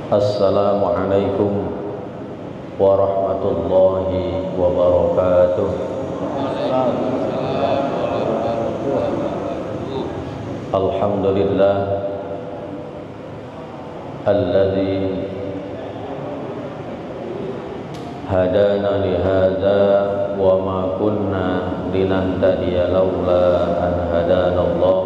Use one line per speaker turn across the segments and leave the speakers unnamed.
Assalamualaikum warahmatullahi wabarakatuh. Alhamdulillah alladzi hadana li hadza wa ma kunna linahtadiya laula an hadana Allah.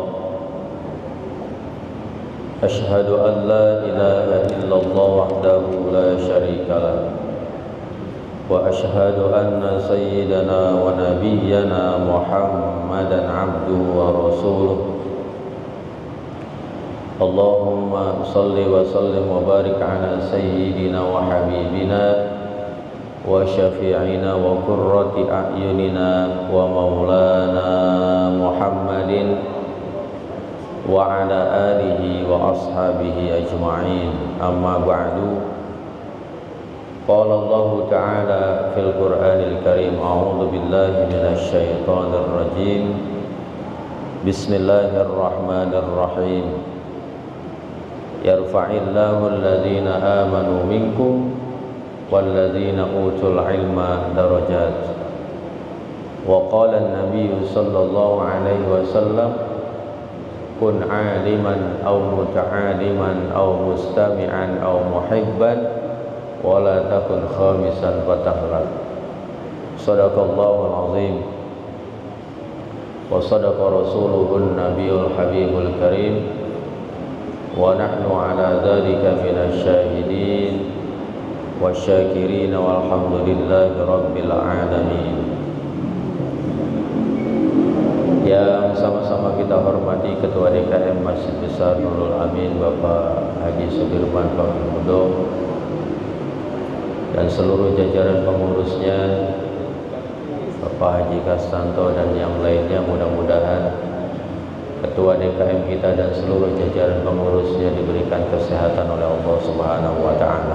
Ashhadu an la ilaha illallah wahdahu la syarika lah wa ashhadu anna sayyidana wa nabiyyana Muhammadan abduhu wa rasuluh. Allahumma salli wa sallim wa barik ala sayyidina wa habibina wa syafi'ina wa qurrati a'yunina wa maulana Muhammadin wa ala alihi wa ashabihi ajma'in. Amma ba'du. Qala Allah ta'ala fil Qur'anil Karim, a'udzu billahi minasy syaithanir rajim. Bismillahirrahmanirrahim. Yarfa'illahu alladhina amanu minkum walladzina utul ilma darajat. Wa qala an-nabiy sallallahu alaihi wasallam, kun aliman aw muta'aliman aw mustami'an aw muhibban wa la takun khamisan fatahlak. Shadaqallahul azim wa sadaqa rasuluhun nabiyul habibul karim wa nahnu ala dzalika minasy syahidin wasyakirin walhamdulillahi rabbil alamin. Yang sama-sama kita hormati Ketua DKM Masjid Besar Nurul Amin Bapak Haji Sudirman Pangmudo dan seluruh jajaran pengurusnya, Bapak Haji Kastanto dan yang lainnya. Mudah-mudahan Ketua DKM kita dan seluruh jajaran pengurusnya diberikan kesehatan oleh Allah Subhanahu wa Ta'ala.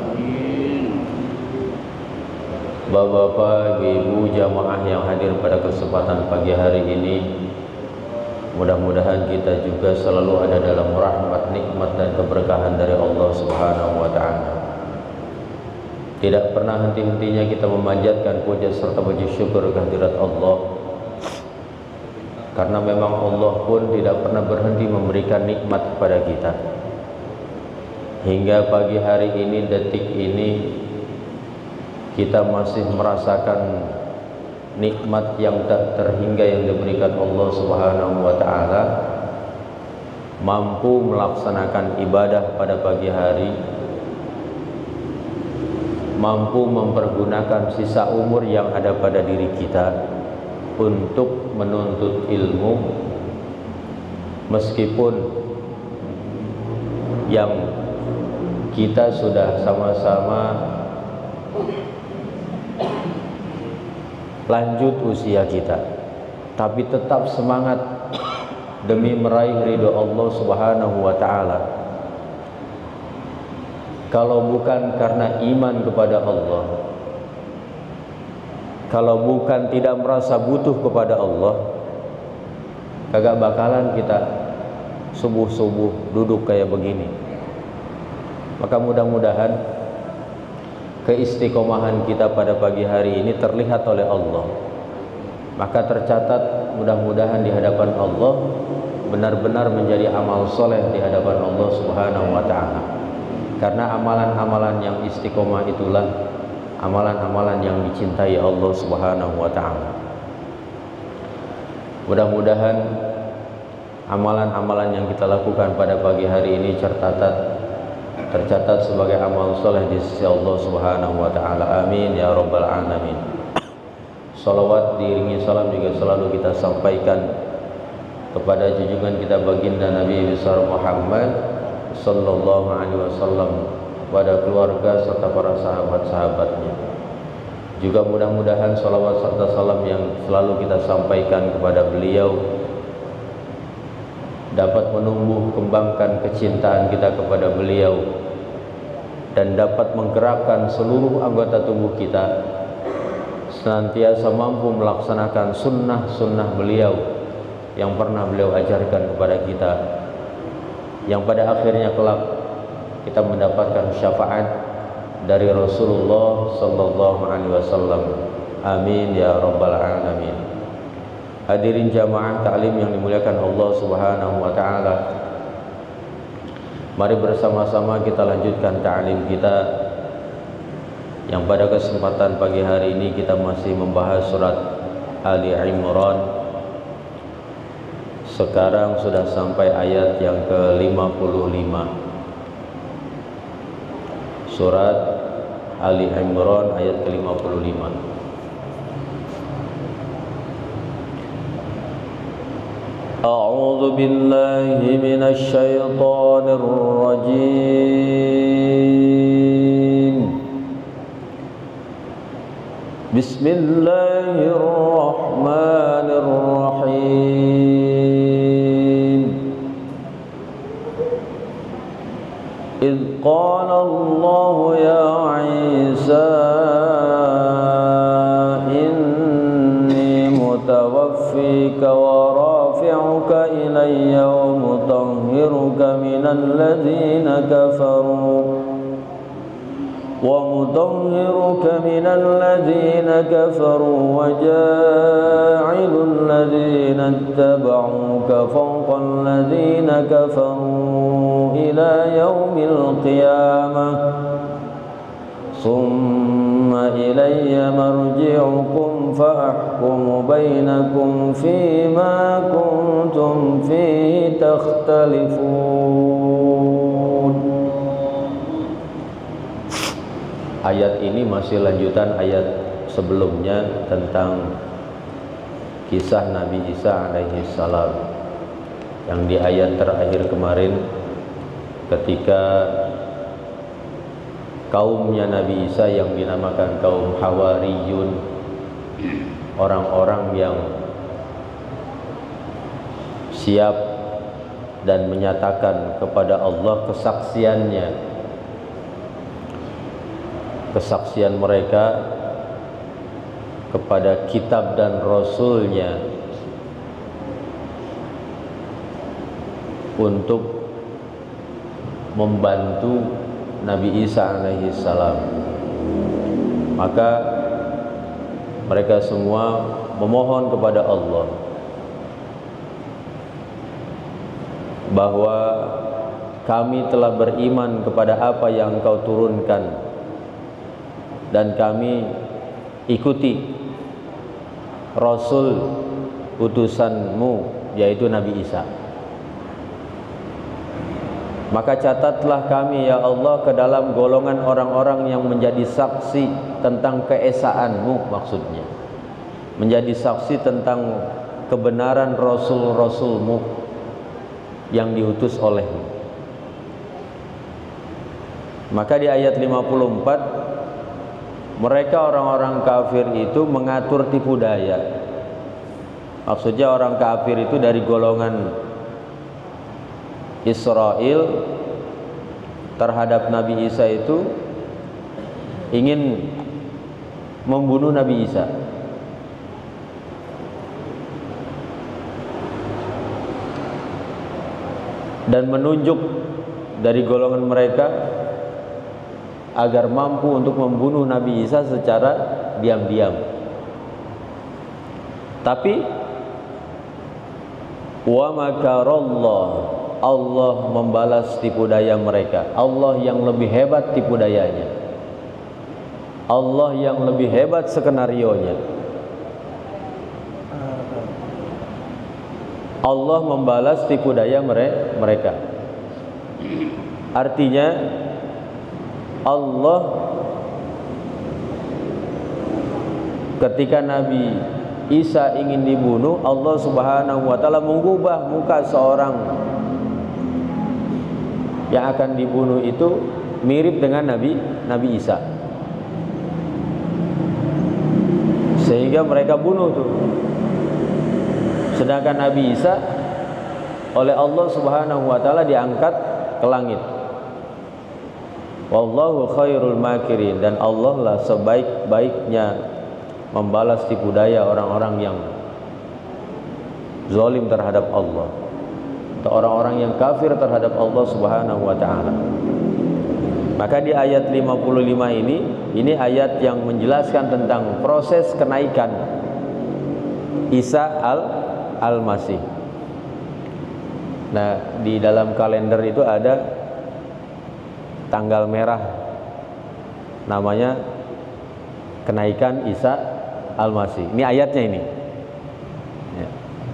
Bapak-bapak, ibu jamaah yang hadir pada kesempatan pagi hari ini, mudah-mudahan kita juga selalu ada dalam rahmat, nikmat dan keberkahan dari Allah Subhanahu wa Ta'ala. Tidak pernah henti-hentinya kita memanjatkan puja serta puji syukur kehadirat Allah, karena memang Allah pun tidak pernah berhenti memberikan nikmat kepada kita. Hingga pagi hari ini, detik ini, kita masih merasakan nikmat yang tak terhingga yang diberikan Allah Subhanahu wa Ta'ala, mampu melaksanakan ibadah pada pagi hari, mampu mempergunakan sisa umur yang ada pada diri kita untuk menuntut ilmu, meskipun yang kita sudah sama-sama lanjut usia kita, tapi tetap semangat demi meraih ridho Allah Subhanahu wa Ta'ala. Kalau bukan karena iman kepada Allah, kalau bukan tidak merasa butuh kepada Allah, kagak bakalan kita subuh-subuh duduk kayak begini. Maka mudah-mudahan keistiqomahan kita pada pagi hari ini terlihat oleh Allah. Maka tercatat mudah-mudahan di hadapan Allah benar-benar menjadi amal soleh di hadapan Allah Subhanahu wa Ta'ala. Karena amalan-amalan yang istiqomah itulah amalan-amalan yang dicintai Allah Subhanahu wa Ta'ala. Mudah-mudahan amalan-amalan yang kita lakukan pada pagi hari ini tercatat sebagai amal soleh di sisi Allah Subhanahu wa Ta'ala. Amin ya rabbal alamin. Salawat diiringi salam juga selalu kita sampaikan kepada junjungan kita baginda Nabi besar Muhammad sallallahu alaihi wasallam, pada keluarga serta para sahabat-sahabatnya. Juga mudah-mudahan salawat serta salam yang selalu kita sampaikan kepada beliau dapat menumbuh kembangkan kecintaan kita kepada beliau dan dapat menggerakkan seluruh anggota tubuh kita senantiasa mampu melaksanakan sunnah-sunnah beliau yang pernah beliau ajarkan kepada kita, yang pada akhirnya kelak kita mendapatkan syafaat dari Rasulullah sallallahu alaihi wasallam. Amin ya rabbal alamin. Hadirin jamaah taklim yang dimuliakan Allah Subhanahu wa taala. Mari bersama-sama kita lanjutkan ta'lim kita yang pada kesempatan pagi hari ini kita masih membahas surat Ali Imran. Sekarang sudah sampai ayat yang ke-55. Surat Ali Imran ayat ke-55. A'udzu billahi minasy syaithanir rajim. Bismillahirrahmanirrahim. إذ قال الله يا عيسى إني متوفيك ورافعك إلي ومطهرك من الذين كفروا وجاعل الذين اتبعوك فوق الذين كفروا إلى يوم القيامة ثم إلي مرجعكم فأحكم بينكم فيما كنتم فيه تختلفون. Ayat ini masih lanjutan ayat sebelumnya tentang kisah Nabi Isa alaihi salam, yang di ayat terakhir kemarin ketika kaumnya Nabi Isa yang dinamakan kaum Hawariyun, orang-orang yang siap dan menyatakan kepada Allah kesaksian mereka kepada kitab dan rasulnya untuk membantu Nabi Isa alaihi salam. Maka mereka semua memohon kepada Allah bahwa kami telah beriman kepada apa yang Engkau turunkan dan kami ikuti Rasul utusanmu yaitu Nabi Isa. Maka catatlah kami ya Allah ke dalam golongan orang-orang yang menjadi saksi tentang keesaanmu, maksudnya menjadi saksi tentang kebenaran Rasul-Rasulmu yang diutus olehmu. Maka di ayat 54 mereka orang-orang kafir itu mengatur tipu daya. Maksudnya orang kafir itu dari golongan Israel terhadap Nabi Isa itu ingin membunuh Nabi Isa. Dan menunjuk dari golongan mereka agar mampu untuk membunuh Nabi Isa secara diam-diam. Tapi wa makarallah, Allah membalas tipu daya mereka. Allah yang lebih hebat tipu dayanya, Allah yang lebih hebat skenarionya. Allah membalas tipu daya mereka. Artinya Allah ketika Nabi Isa ingin dibunuh, Allah Subhanahu wa taala mengubah muka seorang yang akan dibunuh itu mirip dengan Nabi Isa, sehingga mereka bunuh tuh. Sedangkan Nabi Isa oleh Allah Subhanahu wa taala diangkat ke langit. Wallahu khairul makirin, dan Allah lah sebaik-baiknya membalas tipu daya orang-orang yang zalim terhadap Allah, atau orang-orang yang kafir terhadap Allah Subhanahu wa taala. Maka di ayat 55 ini ayat yang menjelaskan tentang proses kenaikan Isa al-Masih. Nah, di dalam kalender itu ada tanggal merah, namanya kenaikan Isa al-Masih. Ini ayatnya ini ya.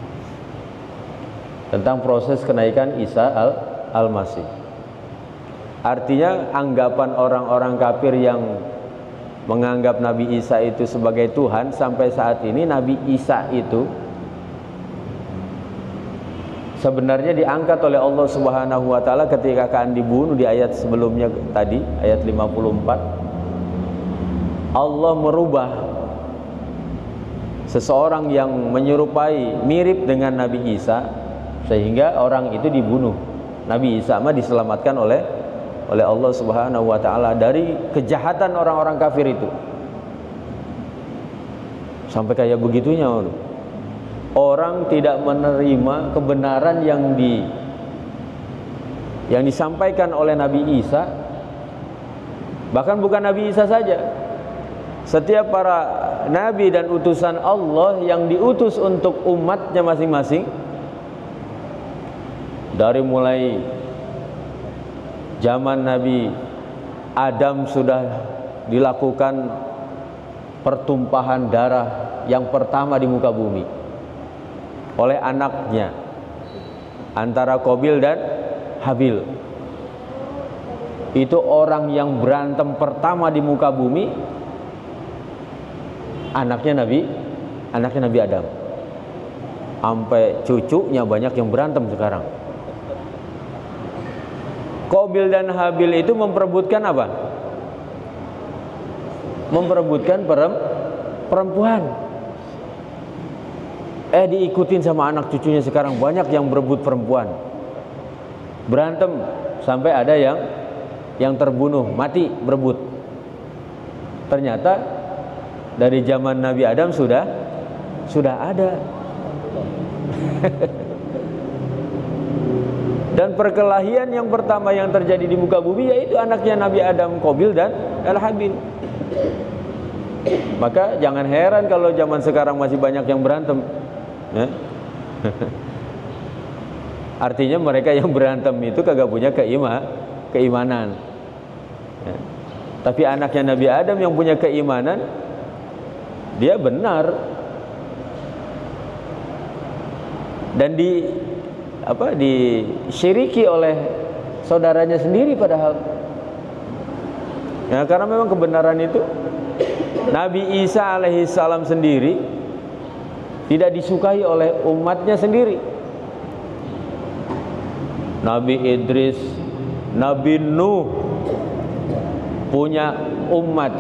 Tentang proses kenaikan Isa al-Masih. Artinya anggapan orang-orang kafir yang menganggap Nabi Isa itu sebagai Tuhan, sampai saat ini Nabi Isa itu sebenarnya diangkat oleh Allah Subhanahu wa taala ketika akan dibunuh di ayat sebelumnya tadi, ayat 54. Allah merubah seseorang yang menyerupai mirip dengan Nabi Isa sehingga orang itu dibunuh. Nabi Isa mah diselamatkan oleh Allah Subhanahu wa taala dari kejahatan orang-orang kafir itu. Sampai kayak begitunya, orang tidak menerima kebenaran yang disampaikan oleh Nabi Isa. Bahkan bukan Nabi Isa saja, setiap para nabi dan utusan Allah yang diutus untuk umatnya masing-masing, dari mulai zaman Nabi Adam sudah dilakukan pertumpahan darah yang pertama di muka bumi oleh anaknya antara Qabil dan Habil. Itu orang yang berantem pertama di muka bumi, anaknya Nabi Adam. Sampai cucunya banyak yang berantem sekarang. Qabil dan Habil itu memperebutkan apa? Memperebutkan perempuan. Diikutin sama anak cucunya sekarang, banyak yang berebut perempuan. Berantem sampai ada yang terbunuh, mati berebut. Ternyata dari zaman Nabi Adam sudah ada. Dan perkelahian yang pertama yang terjadi di muka bumi yaitu anaknya Nabi Adam, Qabil dan Habil. Maka jangan heran kalau zaman sekarang masih banyak yang berantem ya. Artinya mereka yang berantem itu kagak punya keimanan ya. Tapi anaknya Nabi Adam yang punya keimanan, dia benar. Dan disyiriki oleh saudaranya sendiri padahal ya, karena memang kebenaran itu Nabi Isa alaihissalam sendiri tidak disukai oleh umatnya sendiri. Nabi Idris, Nabi Nuh punya umat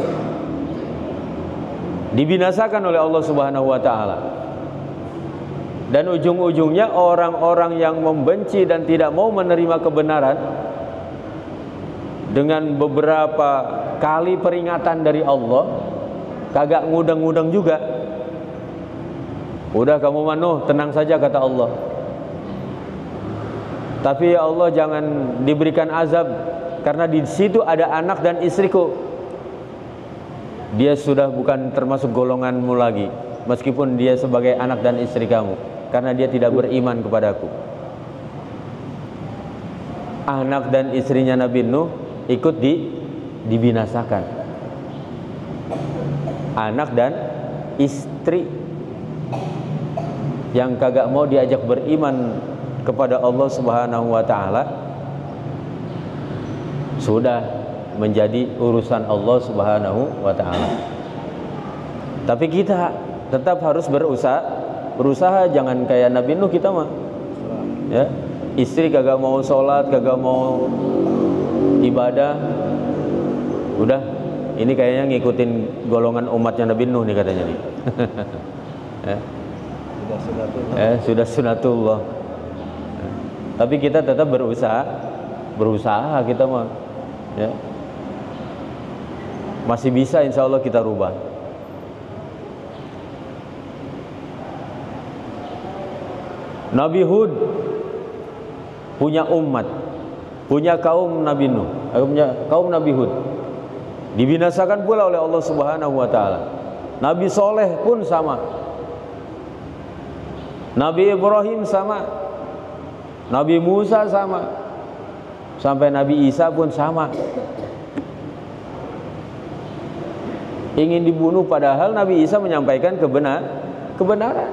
dibinasakan oleh Allah Subhanahu wa taala. Dan ujung-ujungnya orang-orang yang membenci dan tidak mau menerima kebenaran, dengan beberapa kali peringatan dari Allah, kagak ngudang-ngudang juga. Udah kamu Nuh, tenang saja kata Allah. Tapi ya Allah jangan diberikan azab, karena di situ ada anak dan istriku. Dia sudah bukan termasuk golonganmu lagi, meskipun dia sebagai anak dan istri kamu, karena dia tidak beriman kepadaku. Anak dan istrinya Nabi Nuh ikut dibinasakan. Anak dan istri yang kagak mau diajak beriman kepada Allah Subhanahu wa taala sudah menjadi urusan Allah Subhanahu wa taala. Tapi kita tetap harus berusaha, jangan kayak Nabi Nuh kita mah. Ya, istri kagak mau sholat, kagak mau ibadah. Udah, ini kayaknya ngikutin golongan umatnya Nabi Nuh nih katanya nih. Sudah sunatullah. Tapi kita tetap berusaha kita mah. Ya. Masih bisa insya Allah kita rubah. Nabi Hud punya umat, punya kaum Nabi Nuh. kaum Nabi Hud. Dibinasakan pula oleh Allah Subhanahu wa taala. Nabi Soleh pun sama. Nabi Ibrahim sama. Nabi Musa sama. Sampai Nabi Isa pun sama. Ingin dibunuh padahal Nabi Isa menyampaikan kebenaran.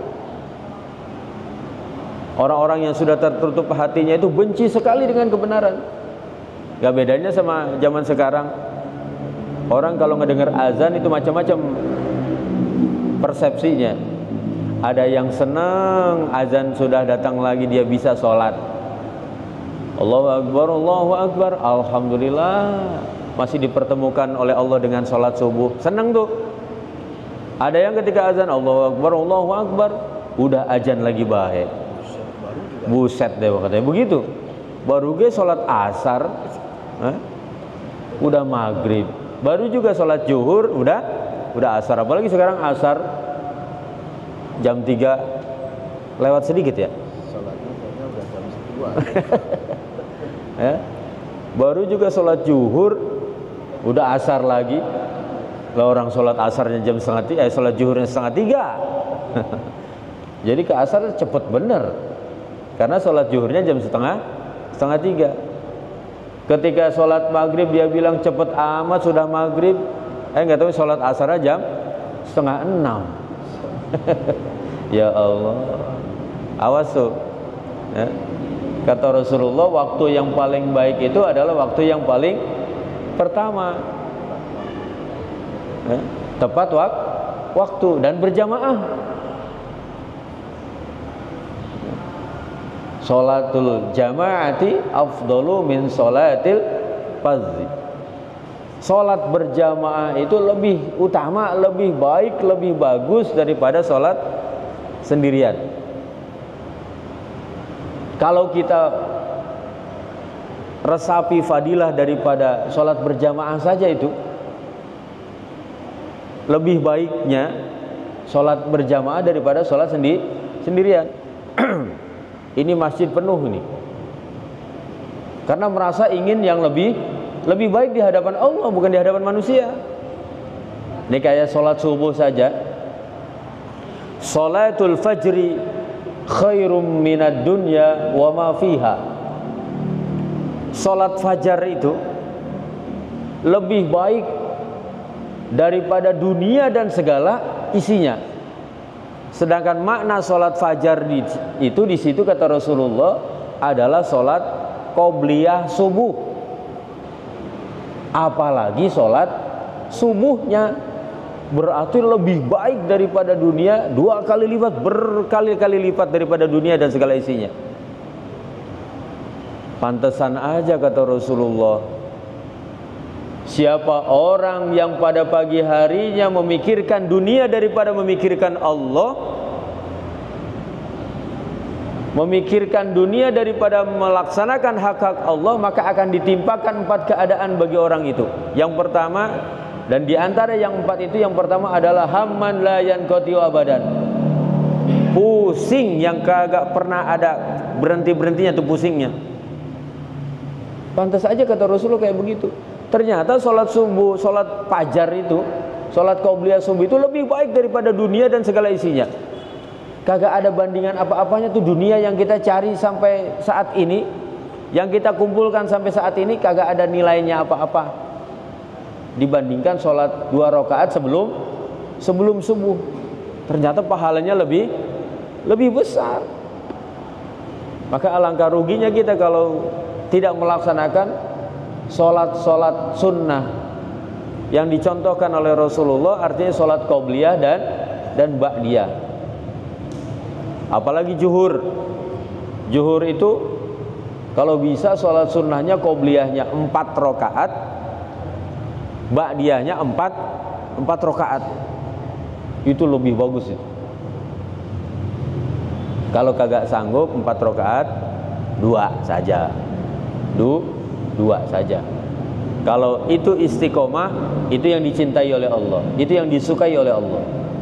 Orang-orang yang sudah tertutup hatinya itu benci sekali dengan kebenaran. Gak bedanya sama zaman sekarang. Orang kalau ngedengar azan itu macam-macam persepsinya. Ada yang senang azan sudah datang lagi dia bisa sholat. Allahu Akbar, Allahu Akbar, Alhamdulillah masih dipertemukan oleh Allah dengan sholat subuh. Senang tuh. Ada yang ketika azan Allahu Akbar, Allahu Akbar, udah azan lagi baik. Buset deh katanya begitu. Baru ge sholat asar, udah maghrib. Baru juga sholat zuhur, udah asar. Apalagi sekarang asar jam 3 lewat sedikit ya.
Sholatnya kayaknya udah jam 10.
Ya. Baru juga sholat zuhur, udah asar lagi. Lah orang sholat asarnya jam setengah 3, sholat zuhurnya setengah 3. Jadi ke asar cepet bener. Karena sholat zuhurnya jam setengah 3. Ketika sholat maghrib dia bilang cepet amat sudah maghrib. Nggak tahu sholat asar jam setengah 6. Ya Allah, awas tuh. Ya. Kata Rasulullah, waktu yang paling baik itu adalah waktu yang paling pertama. Ya. Tepat waktu dan berjamaah. Sholatul jamaati afdalu min sholatil fardhi. Sholat berjamaah itu lebih utama, lebih baik, lebih bagus daripada sholat sendirian. Kalau kita resapi fadilah daripada sholat berjamaah saja itu, lebih baiknya sholat berjamaah daripada sholat sendirian. Ini masjid penuh ini. Karena merasa ingin yang lebih baik di hadapan Allah, bukan di hadapan manusia. Ini kayak sholat subuh saja. Sholatul fajri khairum minad dunya wa ma fiha. Sholat fajar itu lebih baik daripada dunia dan segala isinya. Sedangkan makna sholat fajar itu di situ kata Rasulullah adalah sholat qobliyah subuh. Apalagi sholat subuhnya berarti lebih baik daripada dunia 2 kali lipat, berkali-kali lipat daripada dunia dan segala isinya. Pantesan aja kata Rasulullah, siapa orang yang pada pagi harinya memikirkan dunia daripada memikirkan Allah, memikirkan dunia daripada melaksanakan hak-hak Allah, maka akan ditimpakan 4 keadaan bagi orang itu. Yang pertama, dan diantara yang 4 itu, yang pertama adalah hamman la yanqati'u abadan. Pusing yang kagak pernah ada berhenti-berhentinya tuh pusingnya. Pantas aja kata Rasulullah kayak begitu. Ternyata sholat subuh, sholat fajar itu, sholat qobliyah subuh itu lebih baik daripada dunia dan segala isinya. Kagak ada bandingan apa-apanya tuh dunia yang kita cari sampai saat ini, yang kita kumpulkan sampai saat ini, kagak ada nilainya apa-apa dibandingkan sholat 2 rakaat sebelum subuh. Ternyata pahalanya lebih besar. Maka alangkah ruginya kita kalau tidak melaksanakan sholat sunnah yang dicontohkan oleh Rasulullah, artinya sholat qobliyah dan ba'diyah. Apalagi zuhur itu kalau bisa sholat sunnahnya qobliyahnya 4 rakaat, ba'diyahnya 4 rakaat. Itu lebih bagus itu. Kalau kagak sanggup 4 rakaat, 2 saja. 2 saja. Kalau itu istiqomah, itu yang dicintai oleh Allah, itu yang disukai oleh Allah.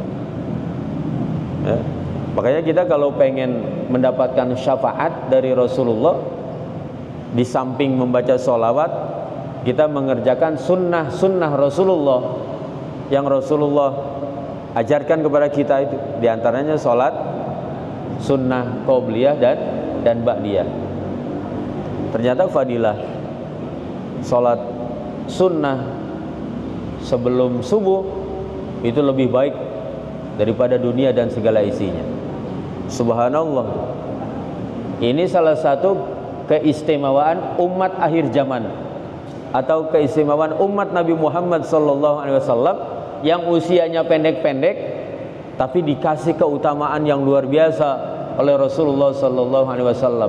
Ya. Makanya kita kalau pengen mendapatkan syafaat dari Rasulullah, di samping membaca sholawat, kita mengerjakan sunnah Rasulullah yang Rasulullah ajarkan kepada kita. Itu diantaranya sholat sunnah qobliyah dan ba'diyah. Ternyata fadilah sholat sunnah sebelum subuh itu lebih baik daripada dunia dan segala isinya. Subhanallah. Ini salah satu keistimewaan umat akhir zaman atau keistimewaan umat Nabi Muhammad SAW yang usianya pendek-pendek tapi dikasih keutamaan yang luar biasa oleh Rasulullah SAW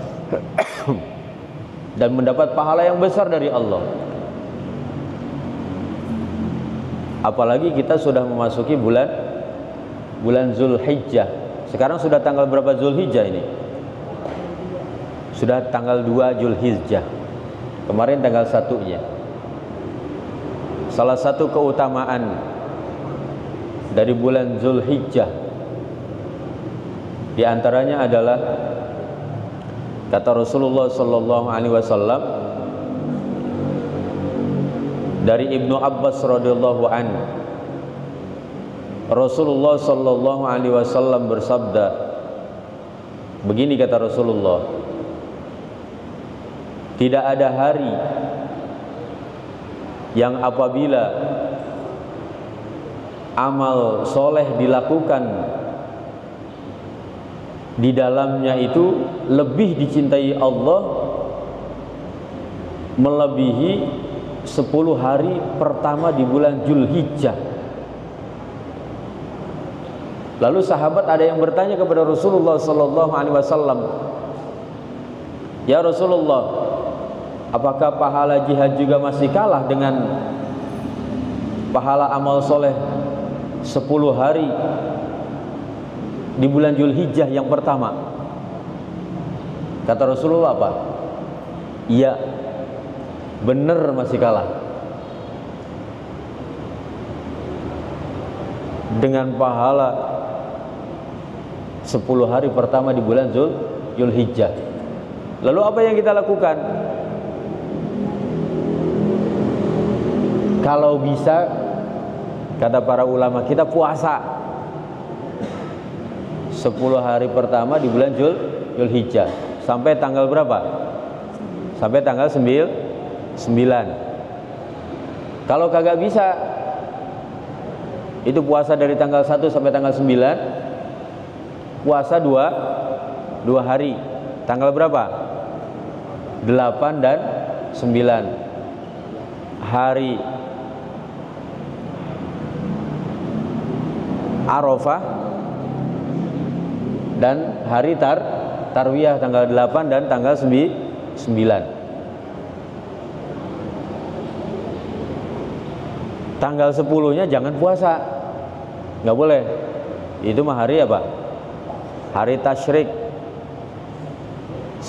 dan mendapat pahala yang besar dari Allah. Apalagi kita sudah memasuki bulan Zulhijjah. Sekarang sudah tanggal berapa Zulhijjah ini? Sudah tanggal 2 Zulhijjah. Kemarin tanggal 1-nya. Salah satu keutamaan dari bulan Zulhijjah di antaranya adalah kata Rasulullah sallallahu alaihi wasallam dari Ibnu Abbas radhiyallahu anhu, Rasulullah sallallahu alaihi wasallam bersabda, begini kata Rasulullah, tidak ada hari yang apabila amal soleh dilakukan di dalamnya itu lebih dicintai Allah melebihi 10 hari pertama di bulan Zulhijjah. Lalu sahabat ada yang bertanya kepada Rasulullah sallallahu alaihi wasallam, ya Rasulullah, apakah pahala jihad juga masih kalah dengan pahala amal soleh 10 hari di bulan Zulhijjah yang pertama? Kata Rasulullah apa? Iya, benar masih kalah dengan pahala 10 hari pertama di bulan Zulhijjah. Lalu apa yang kita lakukan? Kalau bisa, kata para ulama, kita puasa 10 hari pertama di bulan Zulhijjah sampai tanggal berapa? Sampai tanggal 9. Kalau kagak bisa, itu puasa dari tanggal 1 sampai tanggal 9. Puasa 2 hari. Tanggal berapa? 8 dan 9. Hari Arafah dan hari Tarwiyah tanggal 8 dan tanggal 9. Tanggal 10-nya jangan puasa, nggak boleh. Itu mah hari apa? Hari tasyrik. 10,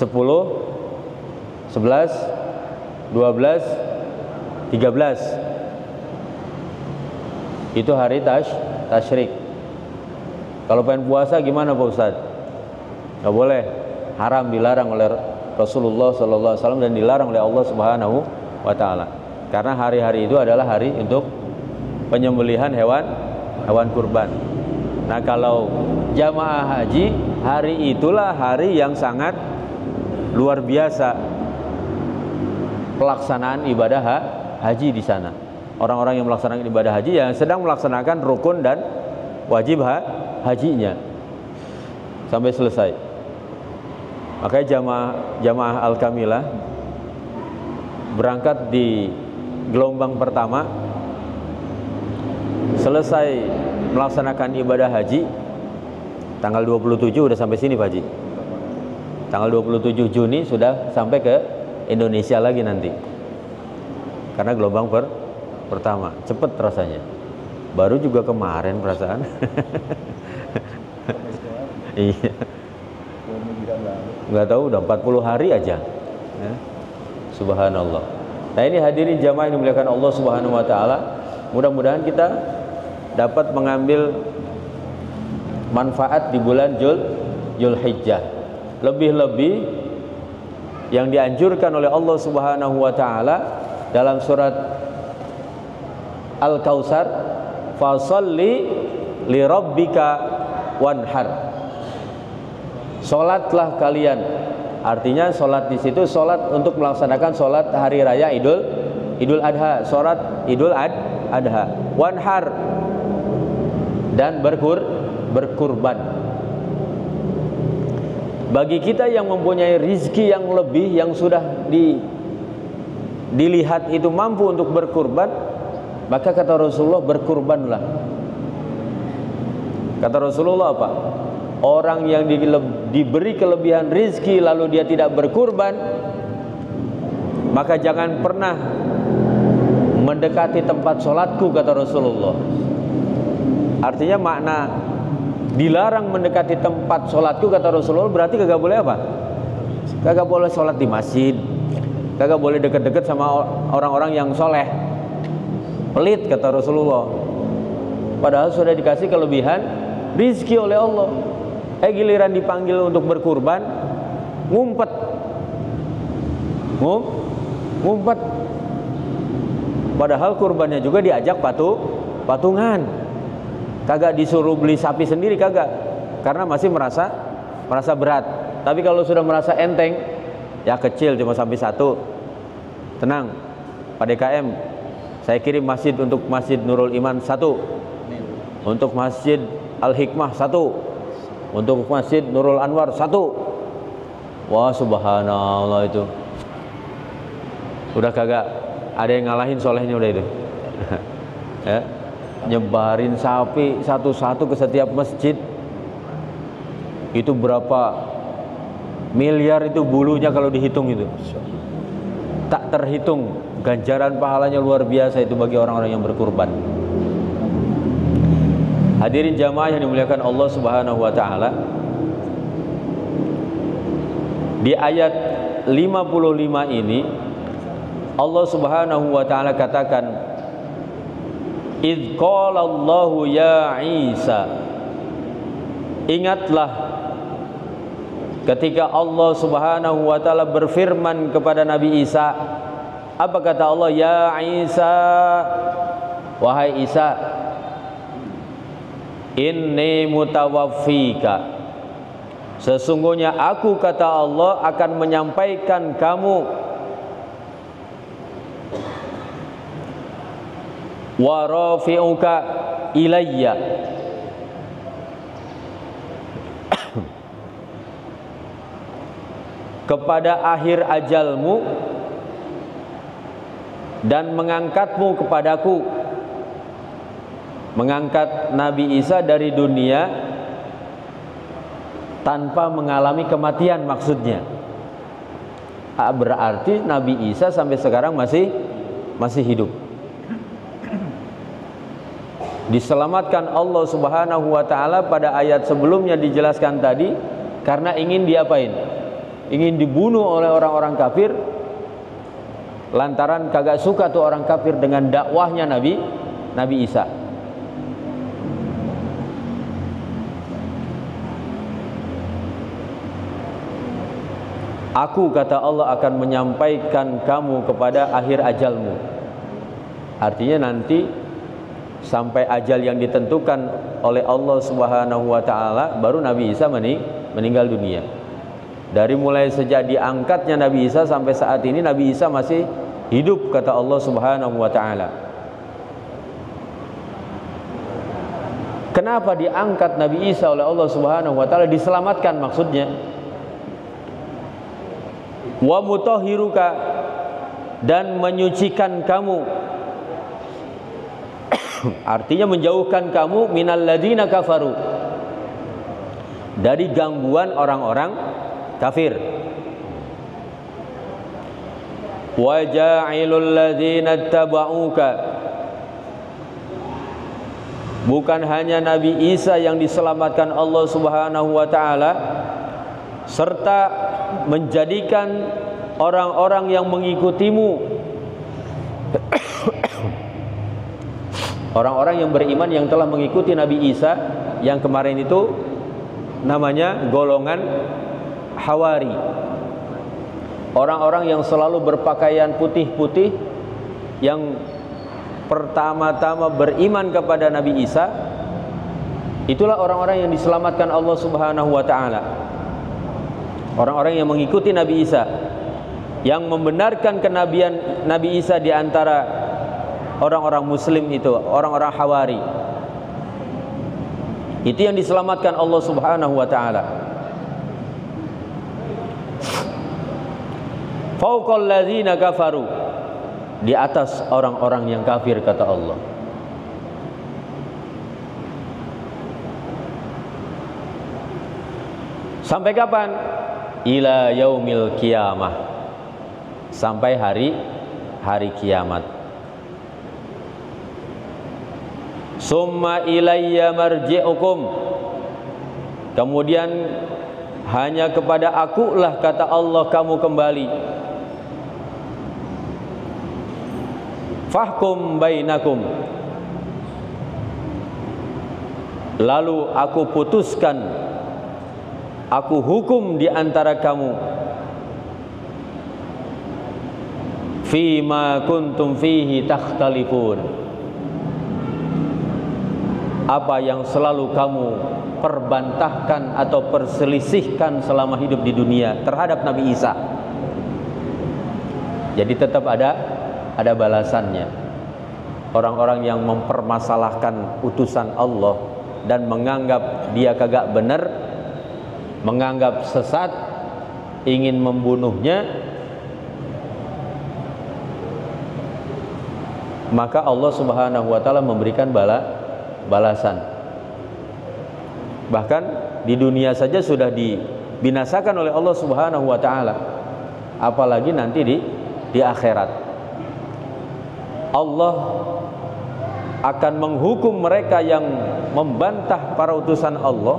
11, 12, 13. Itu hari tasyrik. Kalau pengen puasa gimana Pak Ustadz? Nggak boleh, haram, dilarang oleh Rasulullah SAW dan dilarang oleh Allah Subhanahu wa Ta'ala. Karena hari-hari itu adalah hari untuk penyembelihan hewan kurban. Nah, kalau jamaah haji, hari itulah hari yang sangat luar biasa pelaksanaan ibadah haji di sana. Orang-orang yang melaksanakan ibadah haji yang sedang melaksanakan rukun dan wajib hajinya sampai selesai. Makanya jamaah Al-Kamilah berangkat di gelombang pertama, selesai melaksanakan ibadah haji tanggal 27 udah sampai sini Pak Haji. Tanggal 27 Juni sudah sampai ke Indonesia lagi nanti. Karena gelombang pertama, cepet rasanya. Baru juga kemarin perasaan. Iya. Nggak tahu udah 40 hari aja. Ya. Subhanallah. Nah, ini hadirin jamaah yang dimuliakan Allah Subhanahu wa Ta'ala. Mudah-mudahan kita dapat mengambil manfaat di bulan Zulhijjah. Lebih-lebih yang dianjurkan oleh Allah Subhanahu wa Ta'ala dalam surat Al-Kautsar, fasholli li rabbika wanhar. Salatlah kalian. Artinya salat di situ salat untuk melaksanakan salat hari raya Idul Adha, salat Idul Adha. Wanhar, dan berkurban. Bagi kita yang mempunyai rizki yang lebih, yang sudah dilihat itu mampu untuk berkurban, maka kata Rasulullah, berkurbanlah. Kata Rasulullah apa? Orang yang diberi kelebihan rizki lalu dia tidak berkurban, maka jangan pernah mendekati tempat sholatku, kata Rasulullah. Artinya makna dilarang mendekati tempat sholatku, kata Rasulullah, berarti kagak boleh apa? Kagak boleh sholat di masjid, kagak boleh deket-deket sama orang-orang yang soleh. Pelit, kata Rasulullah. Padahal sudah dikasih kelebihan rizki oleh Allah. Giliran dipanggil untuk berkurban, ngumpet. Ngumpet. Padahal kurbannya juga diajak patungan. Kagak disuruh beli sapi sendiri, kagak. Karena masih merasa berat. Tapi kalau sudah merasa enteng, ya kecil cuma sapi satu. Tenang, Pak DKM, saya kirim masjid, untuk Masjid Nurul Iman 1, untuk Masjid Al-Hikmah 1, untuk Masjid Nurul Anwar 1. Wah, subhanallah, itu udah kagak ada yang ngalahin solehnya udah itu. Ya, nyebarin sapi satu-satu ke setiap masjid. Itu berapa miliar itu bulunya kalau dihitung itu. Tak terhitung. Ganjaran pahalanya luar biasa itu bagi orang-orang yang berkurban. Hadirin jamaah yang dimuliakan Allah Subhanahu wa taala. Di ayat 55 ini Allah Subhanahu wa taala katakan, "Idz qala Allahu ya Isa." Ingatlah ketika Allah Subhanahu wa taala berfirman kepada Nabi Isa. Apa kata Allah? Ya Isa, wahai Isa, inni mutawaffika, sesungguhnya aku, kata Allah, akan menyampaikan kamu, wa rafi'uka ilayya, kepada akhir ajalmu, dan mengangkatmu kepadaku. Mengangkat Nabi Isa dari dunia tanpa mengalami kematian, maksudnya. Berarti Nabi Isa sampai sekarang masih hidup. Diselamatkan Allah Subhanahu wa taala pada ayat sebelumnya dijelaskan tadi karena ingin diapain? Ingin dibunuh oleh orang-orang kafir. Lantaran kagak suka tuh orang kafir dengan dakwahnya Nabi Isa. Aku, kata Allah, akan menyampaikan kamu kepada akhir ajalmu. Artinya nanti sampai ajal yang ditentukan oleh Allah Subhanahu wa taala baru Nabi Isa meninggal dunia. Dari mulai sejak diangkatnya Nabi Isa sampai saat ini Nabi Isa masih hidup, kata Allah Subhanahu wa taala. Kenapa diangkat Nabi Isa oleh Allah Subhanahu wa taala? Diselamatkan maksudnya. Wa mutahhiruka, dan menyucikan kamu. Artinya menjauhkan kamu minal ladzina kafaru, dari gangguan orang-orang kafir. Wa ja'ilul ladzina tabauka, bukan hanya Nabi Isa yang diselamatkan Allah Subhanahu wa taala, serta menjadikan orang-orang yang mengikutimu, orang-orang yang beriman yang telah mengikuti Nabi Isa, yang kemarin itu namanya golongan Hawari. Orang-orang yang selalu berpakaian putih-putih yang pertama-tama beriman kepada Nabi Isa, itulah orang-orang yang diselamatkan Allah Subhanahu wa taala. Orang-orang yang mengikuti Nabi Isa, yang membenarkan kenabian Nabi Isa di antara orang-orang muslim itu, orang-orang Hawari. Itu yang diselamatkan Allah Subhanahu wa taala. Fauqal ladzina kafaru, di atas orang-orang yang kafir, kata Allah. Sampai kapan? Ila yaumil qiyamah, sampai hari kiamat. Summa ilayya marji'ukum, kemudian hanya kepada akulah, kata Allah, kamu kembali. Fahkum bainakum, lalu aku putuskan, aku hukum di antara kamu. Fima kuntum fihi takhtalifun, apa yang selalu kamu perbantahkan atau perselisihkan selama hidup di dunia terhadap Nabi Isa. Jadi tetap ada balasannya. Orang-orang yang mempermasalahkan utusan Allah dan menganggap dia kagak benar, menganggap sesat, ingin membunuhnya, maka Allah Subhanahu wa taala memberikan balasan. Bahkan di dunia saja sudah dibinasakan oleh Allah Subhanahu wa taala, apalagi nanti di akhirat. Allah akan menghukum mereka yang membantah para utusan Allah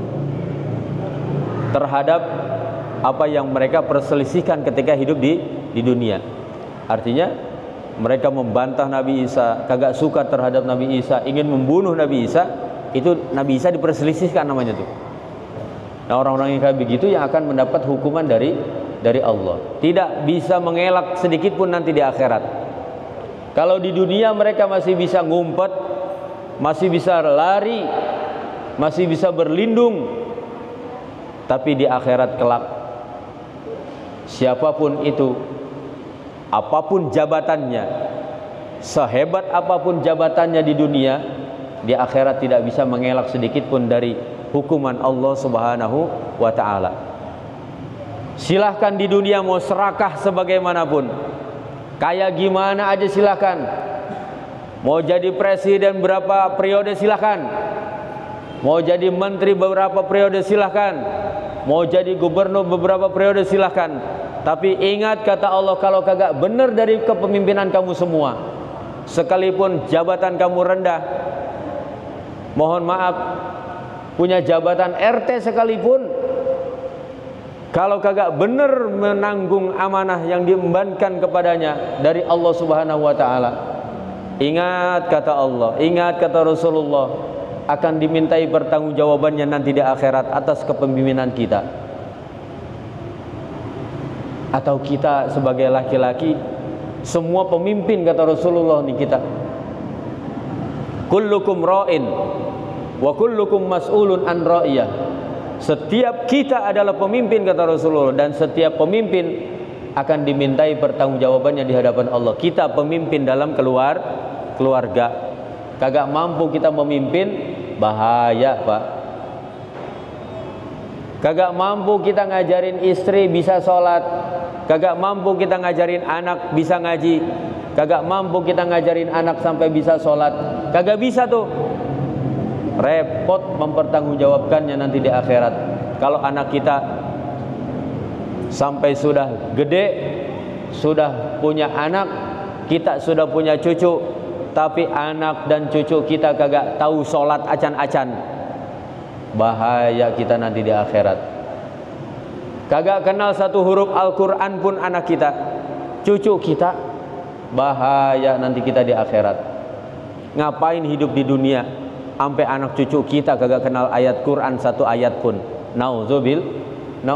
terhadap apa yang mereka perselisihkan ketika hidup di dunia. Artinya mereka membantah Nabi Isa, kagak suka terhadap Nabi Isa, ingin membunuh Nabi Isa, itu Nabi Isa diperselisihkan namanya tuh. Nah, orang-orang yang kayak begitu yang akan mendapat hukuman dari Allah. Tidak bisa mengelak sedikit pun nanti di akhirat. Kalau di dunia mereka masih bisa ngumpet, masih bisa lari, masih bisa berlindung, tapi di akhirat kelak, siapapun itu, apapun jabatannya, sehebat apapun jabatannya di dunia, di akhirat tidak bisa mengelak sedikit pun dari hukuman Allah Subhanahu wa taala. Silahkan di dunia mau serakah sebagaimanapun, kayak gimana aja silahkan. Mau jadi presiden berapa periode silahkan, mau jadi menteri beberapa periode silahkan, mau jadi gubernur beberapa periode silahkan. Tapi ingat, kata Allah, kalau kagak benar dari kepemimpinan kamu semua, sekalipun jabatan kamu rendah, mohon maaf, punya jabatan RT sekalipun, kalau kagak benar menanggung amanah yang diembankan kepadanya dari Allah Subhanahu wa taala, ingat, kata Allah, ingat, kata Rasulullah, akan dimintai pertanggungjawabannya nanti di akhirat atas kepemimpinan kita. Atau kita sebagai laki-laki, semua pemimpin, kata Rasulullah, nih kita, kullukum ra'in wa kullukum mas'ulun an ra'iyah. Setiap kita adalah pemimpin, kata Rasulullah, dan setiap pemimpin akan dimintai pertanggungjawabannya di hadapan Allah. Kita pemimpin dalam keluarga, kagak mampu kita memimpin, bahaya, Pak. Kagak mampu kita ngajarin istri bisa sholat, kagak mampu kita ngajarin anak bisa ngaji, kagak mampu kita ngajarin anak sampai bisa sholat, kagak bisa tuh. Repot mempertanggungjawabkannya nanti di akhirat. Kalau anak kita sampai sudah gede, sudah punya anak, kita sudah punya cucu, tapi anak dan cucu kita kagak tahu sholat acan-acan, bahaya kita nanti di akhirat. Kagak kenal satu huruf Al-Quran pun anak kita, cucu kita, bahaya nanti kita di akhirat. Ngapain hidup di dunia sampai anak cucu kita kagak kenal ayat Quran satu ayat pun?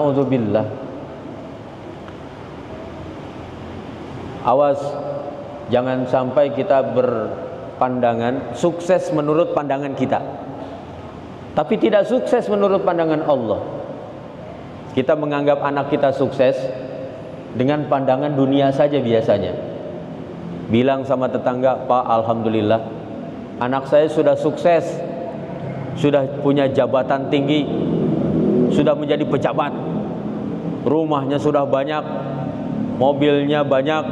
Nauzubillah. Awas, Jangan sampai kita berpandangan sukses menurut pandangan kita, tapi tidak sukses menurut pandangan Allah. Kita menganggap anak kita sukses dengan pandangan dunia saja biasanya. Bilang sama tetangga, "Pak, alhamdulillah, anak saya sudah sukses, sudah punya jabatan tinggi, sudah menjadi pejabat, rumahnya sudah banyak, mobilnya banyak,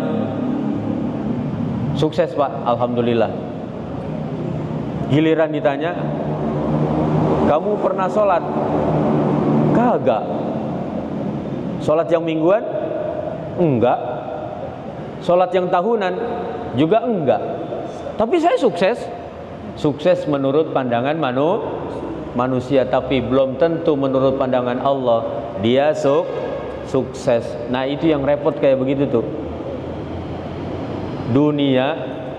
sukses Pak, alhamdulillah." Giliran ditanya, "Kamu pernah sholat?" "Kagak." "Sholat yang mingguan?" "Enggak." "Sholat yang tahunan?" "Juga enggak." "Tapi saya sukses." Sukses menurut pandangan manusia, tapi belum tentu menurut pandangan Allah dia sukses. Nah, itu yang repot kayak begitu tuh. Dunia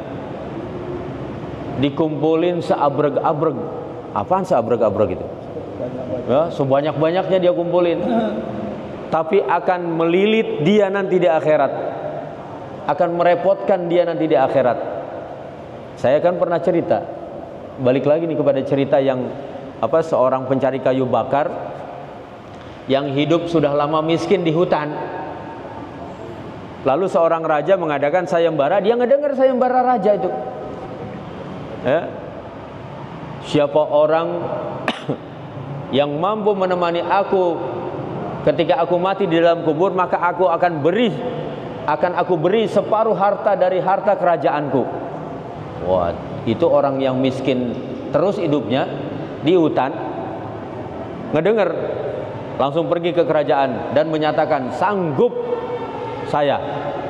dikumpulin seabreg-abreg. Apaan seabreg-abreg itu? Ya, sebanyak-banyaknya dia kumpulin. Tapi akan melilit dia nanti di akhirat. Akan merepotkan dia nanti di akhirat. Saya kan pernah cerita. Balik lagi nih kepada cerita yang seorang pencari kayu bakar yang hidup sudah lama miskin di hutan. Lalu seorang raja mengadakan sayembara, dia ngedengar sayembara raja itu. Ya. Siapa orang yang mampu menemani aku ketika aku mati di dalam kubur, maka aku akan aku beri separuh harta dari harta kerajaanku. Wah, itu orang yang miskin terus hidupnya di hutan, ngedengar, langsung pergi ke kerajaan dan menyatakan, "Sanggup saya."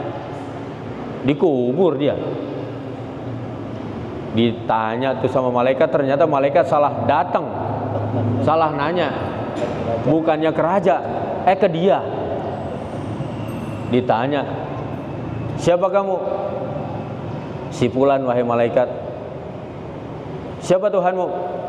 Dikubur dia. Ditanya tuh sama malaikat, ternyata malaikat salah datang, salah nanya, bukannya ke raja, ke dia. Ditanya, "Siapa kamu?" "Si fulan wahai malaikat." "Siapa Tuhanmu?"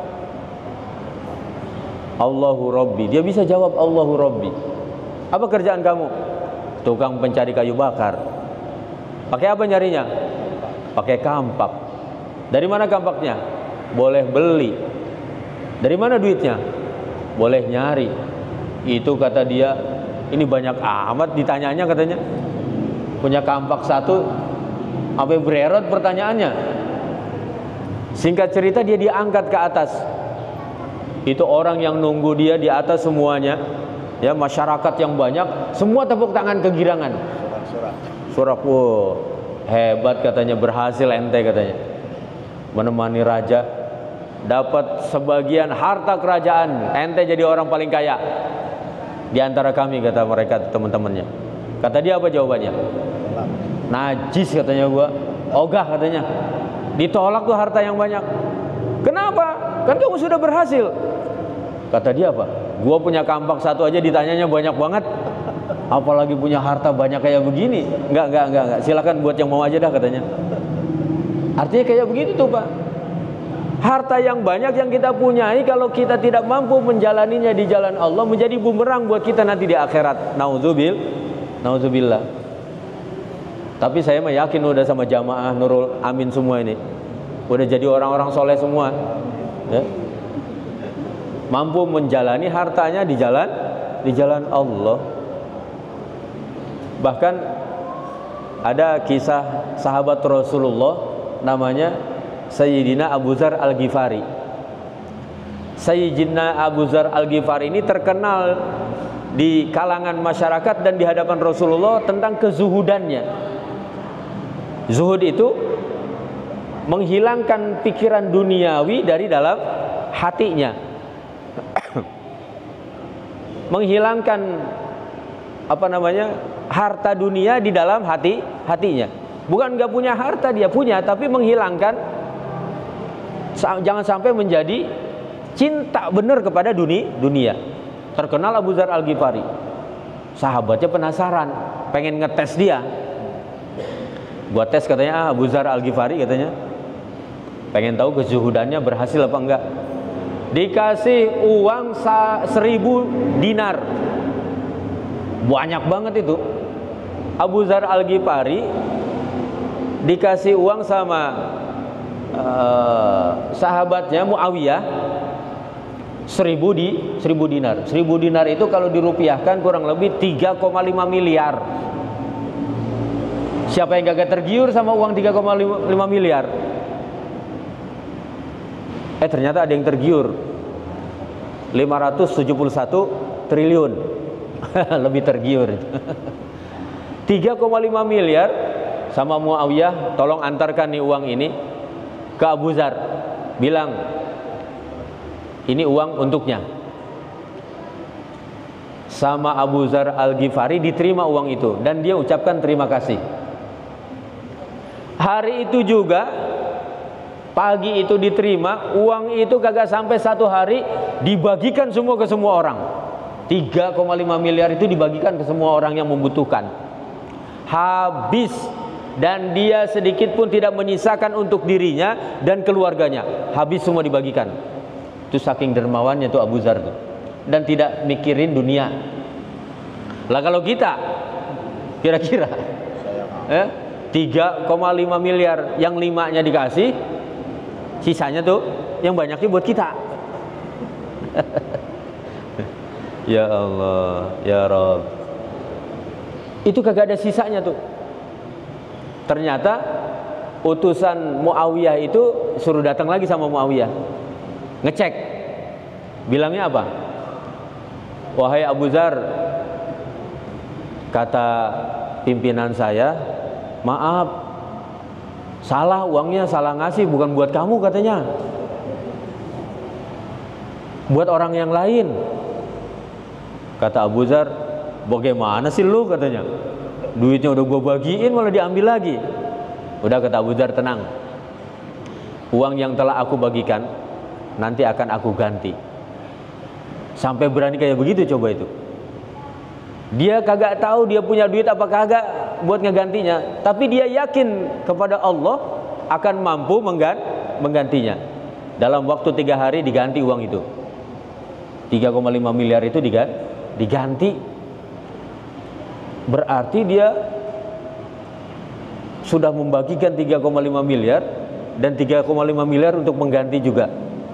"Allahu Rabbi." Dia bisa jawab Allahu Rabbi. "Apa kerjaan kamu?" "Tukang pencari kayu bakar." "Pakai apa nyarinya?" "Pakai kampak." "Dari mana kampaknya?" "Boleh beli." "Dari mana duitnya?" "Boleh nyari." Itu kata dia, ini banyak amat ditanyanya katanya. Punya kampak satu, sampai bererot pertanyaannya. Singkat cerita dia diangkat ke atas. Itu orang yang nunggu dia di atas semuanya, ya, masyarakat yang banyak, semua tepuk tangan kegirangan. Sorak, wow, hebat katanya, berhasil ente katanya. Menemani raja, dapat sebagian harta kerajaan, ente jadi orang paling kaya di antara kami, kata mereka teman-temannya. Kata dia apa jawabannya? "Najis," katanya, gua ogah katanya. Ditolak tuh harta yang banyak. "Kenapa? Kan kamu sudah berhasil." Kata dia apa? "Gua punya kampak satu aja ditanyanya banyak banget, apalagi punya harta banyak kayak begini." Enggak. Silakan buat yang mau aja dah katanya. Artinya kayak begitu tuh Pak. Harta yang banyak yang kita punyai, kalau kita tidak mampu menjalaninya di jalan Allah, menjadi bumerang buat kita nanti di akhirat. Nauzubillah. Tapi saya mah yakin udah sama jamaah Nurul Amin semua ini, udah jadi orang-orang soleh semua, ya. Mampu menjalani hartanya di jalan Allah. Bahkan ada kisah sahabat Rasulullah namanya Sayyidina Abu Dzar Al-Ghifari. Sayyidina Abu Dzar Al-Ghifari ini terkenal di kalangan masyarakat dan di hadapan Rasulullah tentang kezuhudannya. Zuhud itu menghilangkan pikiran duniawi dari dalam hatinya. Menghilangkan harta dunia di dalam hatinya. Bukan nggak punya harta, dia punya, tapi menghilangkan. Jangan sampai menjadi cinta benar kepada dunia. Terkenal Abu Dzar Al-Ghifari. Sahabatnya penasaran, pengen ngetes dia. Gua tes katanya, Abu Dzar Al-Ghifari katanya. Pengen tahu kezuhudannya berhasil apa enggak. Dikasih uang 1000 dinar. Banyak banget itu. Abu Dzar Al-Ghifari dikasih uang sama sahabatnya Muawiyah 1000 dinar. 1000 dinar itu kalau dirupiahkan kurang lebih 3,5 miliar. Siapa yang gak tergiur sama uang 3,5 miliar? Ternyata ada yang tergiur. 571 triliun. Lebih tergiur. 3,5 miliar sama Muawiyah, tolong antarkan nih uang ini ke Abu Dzar. Bilang, ini uang untuknya. Sama Abu Dzar Al-Ghifari diterima uang itu dan dia ucapkan terima kasih. Hari itu juga pagi itu diterima, uang itu kagak sampai 1 hari dibagikan semua ke semua orang. 3,5 miliar itu dibagikan ke semua orang yang membutuhkan. Habis, dan dia sedikit pun tidak menyisakan untuk dirinya dan keluarganya. Habis semua dibagikan. Itu saking dermawannya tuh Abu Dzar tuh. Dan tidak mikirin dunia. Lah kalau kita kira-kira 3,5 miliar, yang 5-nya dikasih, sisanya tuh yang banyaknya buat kita. Ya Allah, ya Rabb. Itu kagak ada sisanya tuh. Ternyata utusan Muawiyah itu suruh datang lagi sama Muawiyah, ngecek. Bilangnya apa? Wahai Abu Dzar, kata pimpinan saya, maaf, salah uangnya, salah ngasih, bukan buat kamu katanya, buat orang yang lain. Kata Abu Dzar, bagaimana sih lu katanya, duitnya udah gua bagiin malah diambil lagi. Udah, kata Abu Dzar, tenang, uang yang telah aku bagikan nanti akan aku ganti. Sampai berani kayak begitu, coba itu. Dia kagak tahu dia punya duit apa kagak buat ngegantinya, tapi dia yakin kepada Allah akan mampu menggantinya. Dalam waktu 3 hari diganti uang itu. 3,5 miliar itu diganti. Berarti dia sudah membagikan 3,5 miliar dan 3,5 miliar untuk mengganti juga.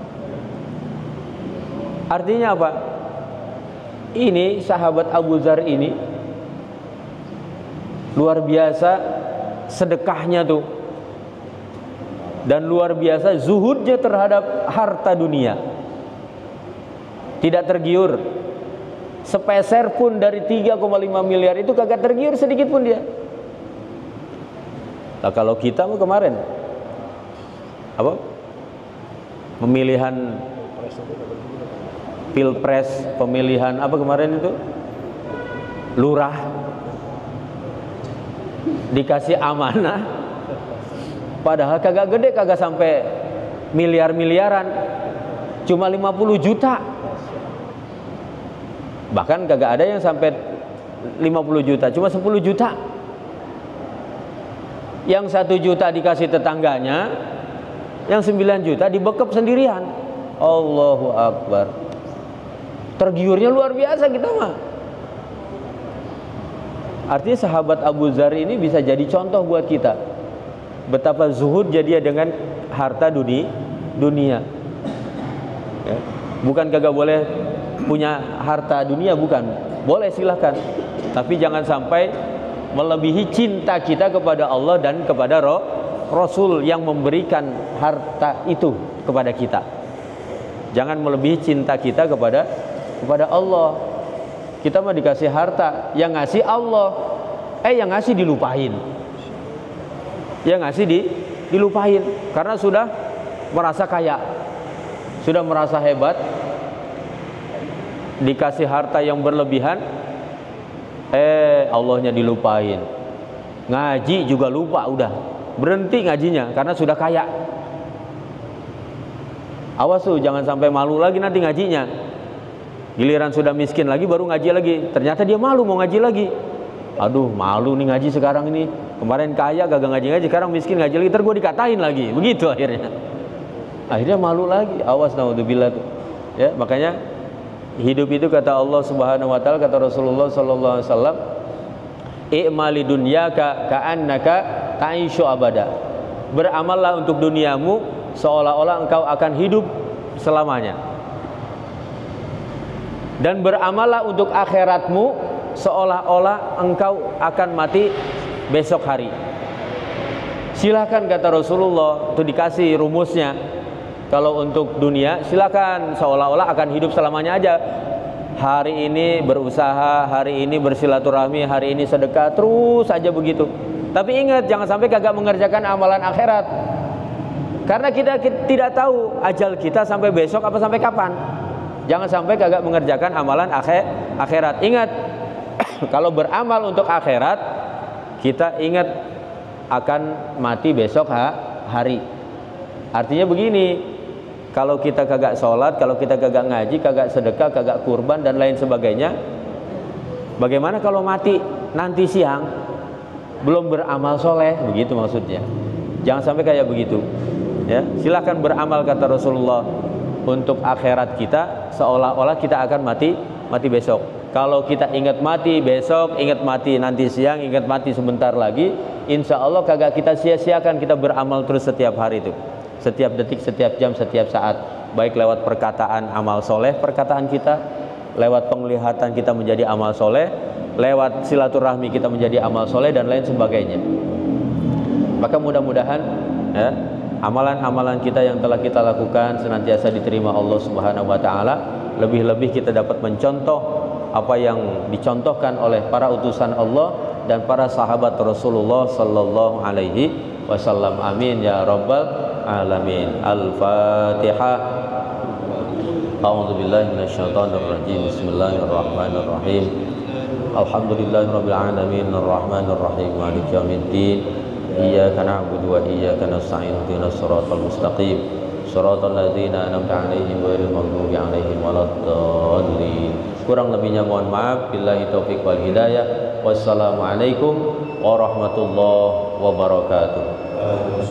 Artinya apa? Ini sahabat Abu Dzar ini luar biasa sedekahnya tuh, dan luar biasa zuhudnya terhadap harta dunia. Tidak tergiur sepeser pun dari 3,5 miliar itu, kagak tergiur sedikit pun dia. Nah, kalau kita mau kemarin apa? Pemilihan Pilpres, pemilihan apa kemarin itu? Lurah. Dikasih amanah, padahal kagak gede, kagak sampai miliar-miliaran, cuma 50 juta. Bahkan kagak ada yang sampai 50 juta, cuma 10 juta. Yang 1 juta dikasih tetangganya, yang 9 juta dibekep sendirian. Allahu Akbar. Tergiurnya luar biasa kita mah. Artinya sahabat Abu Dzar ini bisa jadi contoh buat kita, betapa zuhud jadi dengan harta dunia. Ya. Bukan kagak boleh punya harta dunia, bukan. Boleh, silahkan. Tapi jangan sampai melebihi cinta kita kepada Allah dan kepada Rasul yang memberikan harta itu kepada kita. Jangan melebihi cinta kita kepada Allah. Kita mah dikasih harta, yang ngasih Allah, yang ngasih dilupain, yang ngasih dilupain karena sudah merasa kaya, sudah merasa hebat, dikasih harta yang berlebihan, Allahnya dilupain, ngaji juga lupa, udah berhenti ngajinya karena sudah kaya. Awas tuh, jangan sampai malu lagi nanti ngajinya. Giliran sudah miskin lagi baru ngaji lagi, ternyata dia malu mau ngaji lagi. Aduh, malu nih ngaji sekarang ini, kemarin kaya gak ngaji-ngaji, sekarang miskin ngaji lagi, ntar gue dikatain lagi, begitu akhirnya malu lagi. Awas, naudzubillah tuh ya. Makanya hidup itu, kata Allah Subhanahu wa taala, kata Rasulullah sallallahu alaihi wasallam, i'mali dunyaka ka'annaka ta'ishu abada. Beramallah untuk duniamu seolah-olah engkau akan hidup selamanya. Dan beramallah untuk akhiratmu seolah-olah engkau akan mati besok hari. Silakan kata Rasulullah, itu dikasih rumusnya. Kalau untuk dunia silakan seolah-olah akan hidup selamanya aja. Hari ini berusaha, hari ini bersilaturahmi, hari ini sedekah, terus saja begitu. Tapi ingat, jangan sampai kagak mengerjakan amalan akhirat. Karena kita tidak tahu ajal kita sampai besok apa sampai kapan. Jangan sampai kagak mengerjakan amalan akhirat. Ingat, kalau beramal untuk akhirat, kita ingat akan mati besok hari. Artinya begini, kalau kita kagak sholat, kalau kita kagak ngaji, kagak sedekah, kagak kurban dan lain sebagainya, bagaimana kalau mati nanti siang belum beramal soleh? Begitu maksudnya. Jangan sampai kayak begitu. Ya, silakan beramal kata Rasulullah untuk akhirat kita seolah-olah kita akan mati besok. Kalau kita ingat mati besok, ingat mati nanti siang, ingat mati sebentar lagi, insya Allah kagak kita sia-siakan kita beramal terus setiap hari itu. Setiap detik, setiap jam, setiap saat. Baik lewat perkataan amal soleh perkataan kita, lewat penglihatan kita menjadi amal soleh, lewat silaturahmi kita menjadi amal soleh dan lain sebagainya. Maka mudah-mudahan ya, amalan-amalan kita yang telah kita lakukan senantiasa diterima Allah Subhanahu wa taala. Lebih-lebih kita dapat mencontoh apa yang dicontohkan oleh para utusan Allah dan para sahabat Rasulullah sallallahu alaihi wasallam. Amin ya rabbal alamin. Al-Fatihah. A'udzu billahi minasyaitonir rajim. Bismillahirrahmanirrahim. Alhamdulillahirabbil alamin arrahmanir rahim maliki yaumiddin. Iyyaka na'budu wa iyyaka nasta'in ihdinas siratal mustaqim siratal ladzina an'amta 'alaihim ghairil maghdubi 'alaihim waladdallin. Kurang lebihnya mohon maaf. Billahi taufik wal hidayah. Wassalamualaikum warahmatullahi wabarakatuh.